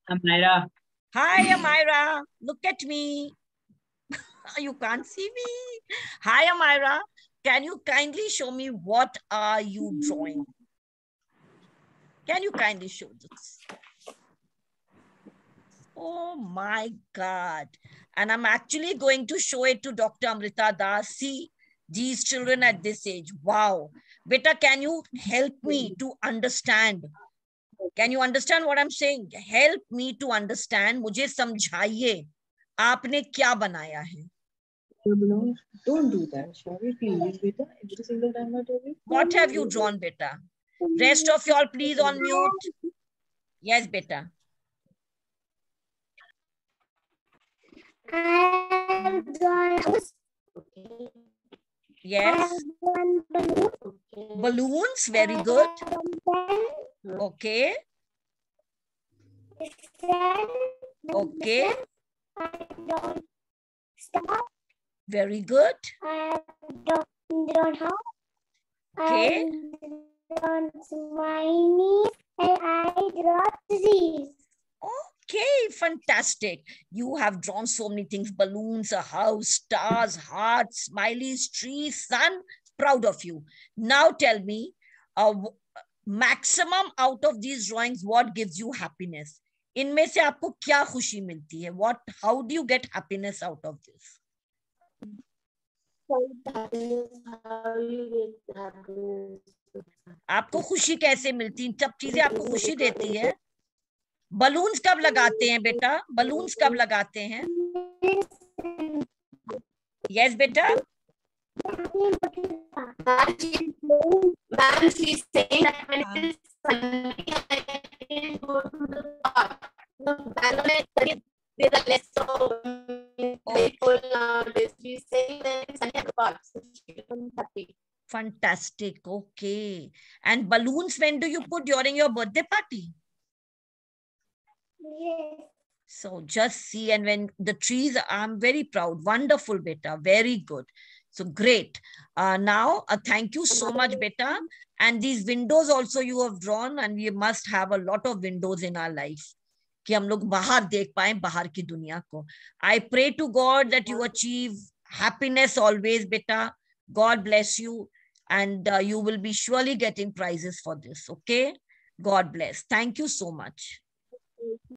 Amira. Hi, Amira. Look at me. You can't see me. Hi, Amira. Can you kindly show me what are you drawing? Can you kindly show this? Oh my God. And I'm actually going to show it to Dr. Amrita Das. See, these children at this age. Wow. Beta, can you help me to understand? Can you understand what I'm saying? Help me to understand. मुझे समझाइए आपने क्या बनाया है? Don't do that, shall we please, beta? Every single time I tell you. What have you drawn, beta? Rest of y'all, please on mute. Yes, beta. I have drawn. Yes. Balloon. Balloons, very good. Okay. Okay. Stop. Very good. I drawn house. Okay. I drawn smiley, and I draw trees. Okay, fantastic. You have drawn so many things: balloons, a house, stars, hearts, smileys, trees, sun. Proud of you. Now tell me, maximum out of these drawings, what gives you happiness? इनमें से आपको क्या खुशी मिलती है? What? How do you get happiness out of this? आपको खुशी कैसे मिलती है? सब चीजें आपको खुशी देती है? बलून्स कब लगाते हैं बेटा? बलून्स कब लगाते हैं? यस बेटा. Ma'am, she's saying that when it is sunny, I can go to the park. There's a less so playful nowadays. She's saying that it's sunny at the park, so she's happy. Fantastic. Okay. And balloons, when do you put during your birthday party? Yes. So just see, and when the trees, I'm very proud. Wonderful, beta. Very good. So great. Now, thank you so much, beta. And these windows also you have drawn, and we must have a lot of windows in our life. कि हम लोग बाहर देख पाए बाहर की दुनिया को. I pray to God that you achieve happiness always, beta. God bless you. And you will be surely getting prizes for this. Okay. God bless. Thank you so much.